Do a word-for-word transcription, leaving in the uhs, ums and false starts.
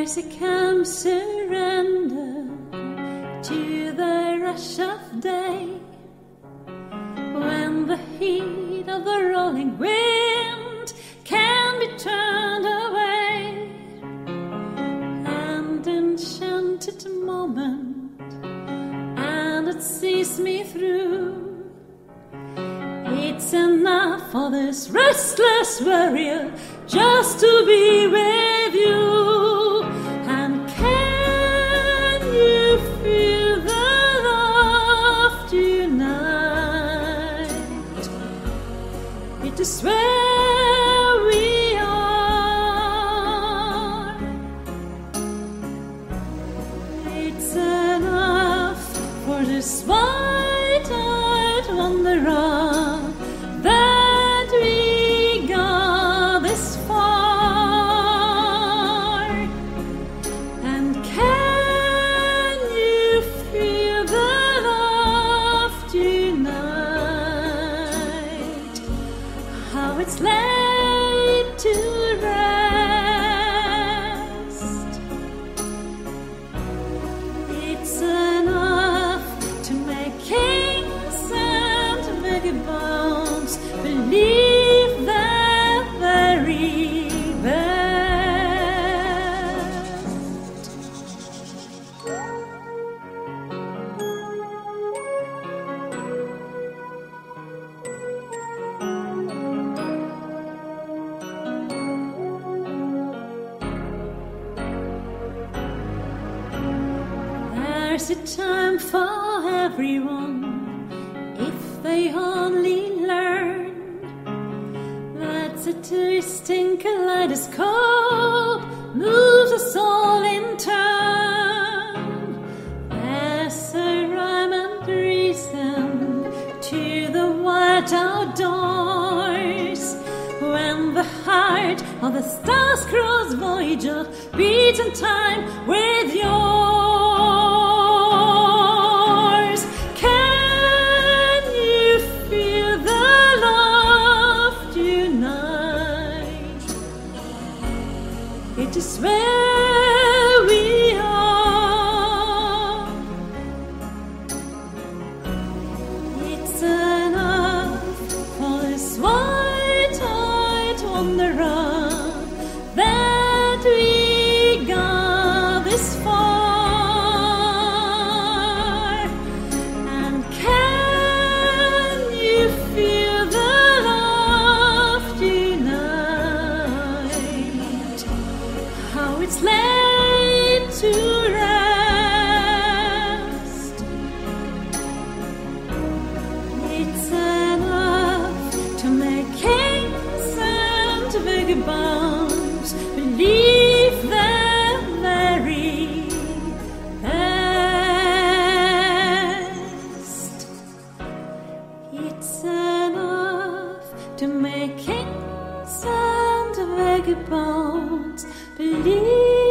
There's a calm surrender to the rush of day, when the heat of the rolling wind can be turned away, and enchanted moment, and it sees me through. It's enough for this restless warrior just to be with you. And can you feel the love tonight? It is where we are. It's enough for this white-eyed wanderer that we got this far. And can you feel the love tonight? How it's laid to rest. It's enough to make kings and vagabonds believe the very best. There's a time for everyone if they only learn. That's a twisting kaleidoscope moves us all in turn. There's a rhyme and reason to the wild outdoors, when the heart of the star-crossed voyager beats in time with yours. Can you feel the love tonight? It is where we are. It's enough for this white-eyed wanderer that we got this far. And can you feel the love tonight? How it's laid to rest. It's enough to make kings and vagabonds believe the very best. It's enough to make kings and vagabonds believe